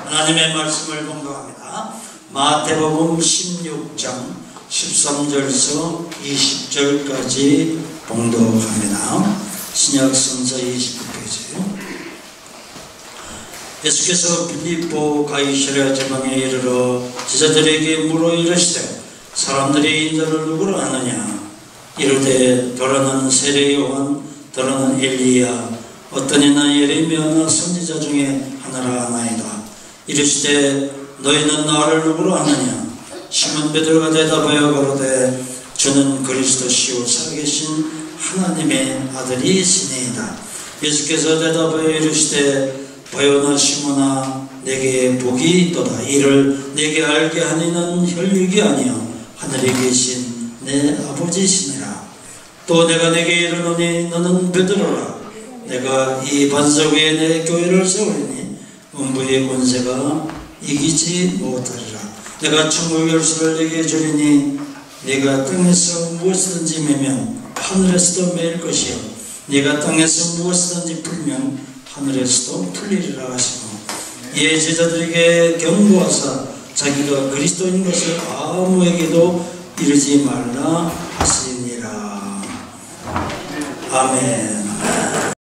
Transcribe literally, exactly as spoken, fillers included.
하나님의 말씀을 공부합니다. 마태복음 십육 장 십삼 절에서 이십 절까지 봉독합니다. 신약성서 이십구 페이지. 예수께서 빌립보 가이사랴 지방에 이르러 제자들에게 물어 이르시되 사람들이 인자를 누구로 아느냐? 이르되 더러는 세례 요한, 더러는 엘리야, 어떤 이는 예레미야나 선지자 중에 하나라 하나이다. 이르시되 너희는 나를 누구로 아느냐? 시몬 베드로가 대답하여 가로되 주는 그리스도시요 살아계신 하나님의 아들이시니이다. 예수께서 대답하여 이르시되 바요나 시몬아, 내게 복이 있도다. 이를 내게 알게 하니는 혈육이 아니요 하늘에 계신 내 아버지시니라. 또 내가 내게 이르노니 너는 베드로라. 내가 이 반석 위에 내 교회를 세우리니 음부의 권세가 이기지 못하리라. 내가 천국 열쇠를 내게 주리니 네가 땅에서 무엇이든지 매면 하늘에서도 매일 것이요 네가 땅에서 무엇이든지 풀면 하늘에서도 풀리리라 하시고, 이에 제자들에게 경고하사 자기가 그리스도인 것을 아무에게도 이르지 말라 하시니라. 아멘.